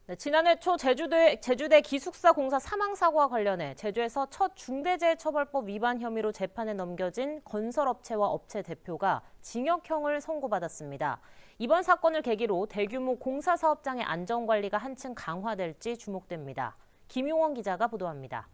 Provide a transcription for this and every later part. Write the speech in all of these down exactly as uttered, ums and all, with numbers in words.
네, 지난해 초 제주대, 제주대 기숙사 공사 사망 사고와 관련해 제주에서 첫 중대재해처벌법 위반 혐의로 재판에 넘겨진 건설업체와 업체 대표가 징역형을 선고받았습니다. 이번 사건을 계기로 대규모 공사 사업장의 안전관리가 한층 강화될지 주목됩니다. 김용원 기자가 보도합니다.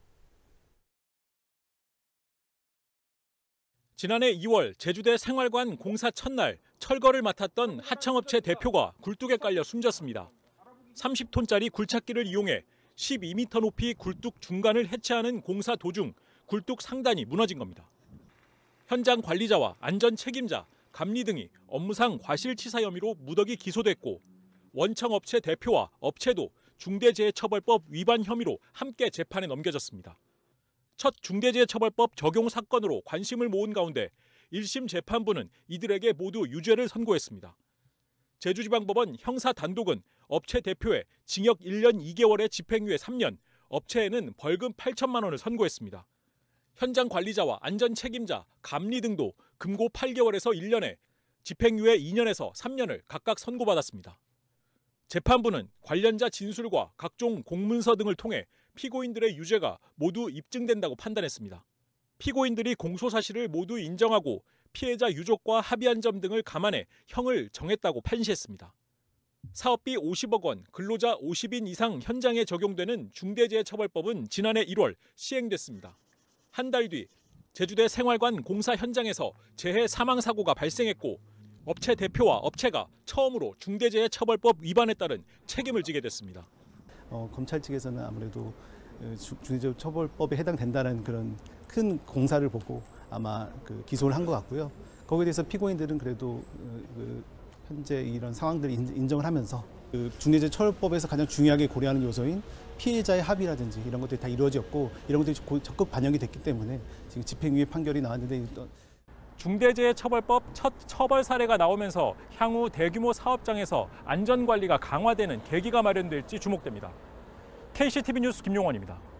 지난해 이월 제주대 생활관 공사 첫날 철거를 맡았던 하청업체 대표가 굴뚝에 깔려 숨졌습니다. 삼십 톤짜리 굴착기를 이용해 십이 미터 높이 굴뚝 중간을 해체하는 공사 도중 굴뚝 상단이 무너진 겁니다. 현장 관리자와 안전 책임자, 감리 등이 업무상 과실치사 혐의로 무더기 기소됐고 원청업체 대표와 업체도 중대재해처벌법 위반 혐의로 함께 재판에 넘겨졌습니다. 첫 중대재해처벌법 적용 사건으로 관심을 모은 가운데 일 심 재판부는 이들에게 모두 유죄를 선고했습니다. 제주지방법원 형사 단독은 업체 대표에 징역 일 년 이 개월에 집행유예 삼 년, 업체에는 벌금 팔천만 원을 선고했습니다. 현장 관리자와 안전 책임자, 감리 등도 금고 팔 개월에서 일 년에 집행유예 이 년에서 삼 년을 각각 선고받았습니다. 재판부는 관련자 진술과 각종 공문서 등을 통해 피고인들의 유죄가 모두 입증된다고 판단했습니다. 피고인들이 공소 사실을 모두 인정하고 피해자 유족과 합의한 점 등을 감안해 형을 정했다고 판시했습니다. 사업비 오십억 원, 근로자 오십 인 이상 현장에 적용되는 중대재해처벌법은 지난해 일월 시행됐습니다. 한 달 뒤 제주대 생활관 공사 현장에서 재해 사망 사고가 발생했고 업체 대표와 업체가 처음으로 중대재해처벌법 위반에 따른 책임을 지게 됐습니다. 어, 검찰 측에서는 아무래도 중대재해처벌법에 해당된다는 그런 큰 공사를 보고 아마 그 기소를 한 것 같고요. 거기에 대해서 피고인들은 그래도 그 현재 이런 상황들을 인정을 하면서 그 중대재해처벌법에서 가장 중요하게 고려하는 요소인 피해자의 합의라든지 이런 것들이 다 이루어졌고 이런 것들이 적극 반영이 됐기 때문에 지금 집행유예 판결이 나왔는데 중대재해처벌법 첫 처벌 사례가 나오면서 향후 대규모 사업장에서 안전관리가 강화되는 계기가 마련될지 주목됩니다. 케이씨티비 뉴스 김용원입니다.